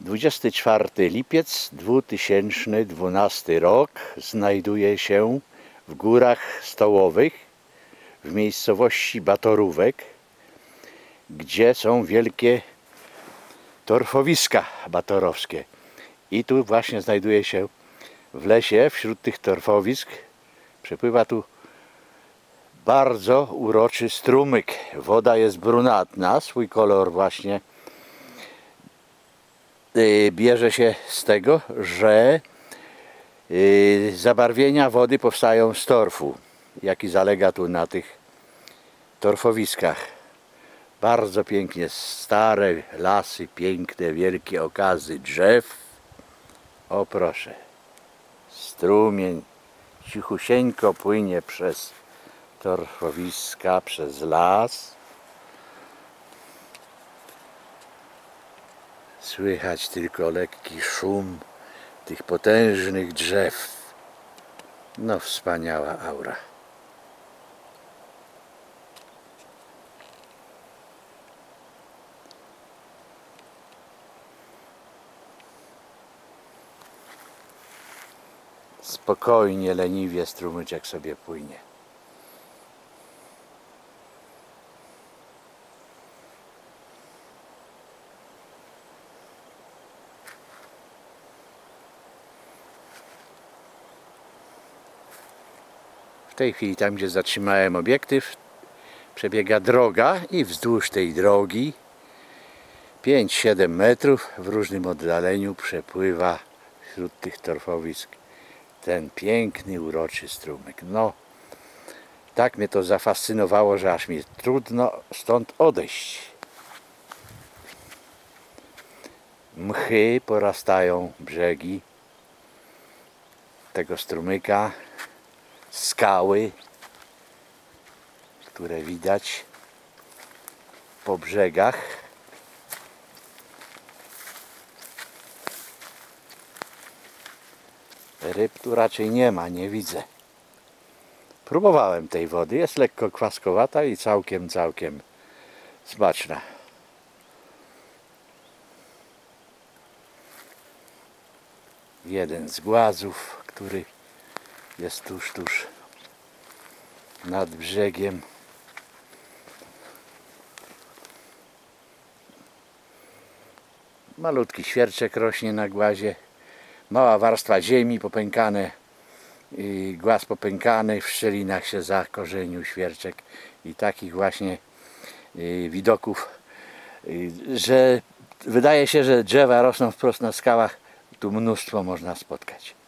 24 lipiec 2012 rok. Znajduję się w Górach Stołowych w miejscowości Batorówek, gdzie są wielkie torfowiska batorowskie. I tu właśnie znajduję się w lesie, wśród tych torfowisk. Przepływa tu bardzo uroczy strumyk. Woda jest brunatna, swój kolor właśnie bierze się z tego, że zabarwienia wody powstają z torfu, jaki zalega tu na tych torfowiskach. Bardzo pięknie, stare lasy, piękne, wielkie okazy drzew. O proszę, strumień cichusieńko płynie przez torfowiska, przez las. Słychać tylko lekki szum tych potężnych drzew. No, wspaniała aura. Spokojnie, leniwie strumyczek sobie płynie. W tej chwili tam, gdzie zatrzymałem obiektyw, przebiega droga i wzdłuż tej drogi 5-7 metrów w różnym oddaleniu przepływa wśród tych torfowisk ten piękny, uroczy strumyk. No, tak mnie to zafascynowało, że aż mi trudno stąd odejść. Mchy porastają brzegi tego strumyka, skały, które widać po brzegach. Ryb tu raczej nie ma, nie widzę. Próbowałem tej wody, jest lekko kwaskowata i całkiem smaczna. Jeden z głazów, który jest tuż nad brzegiem. Malutki świerczek rośnie na głazie. Mała warstwa ziemi, popękane, głaz popękany, w szczelinach się zakorzenił świerczek i takich właśnie widoków, że wydaje się, że drzewa rosną wprost na skałach, tu mnóstwo można spotkać.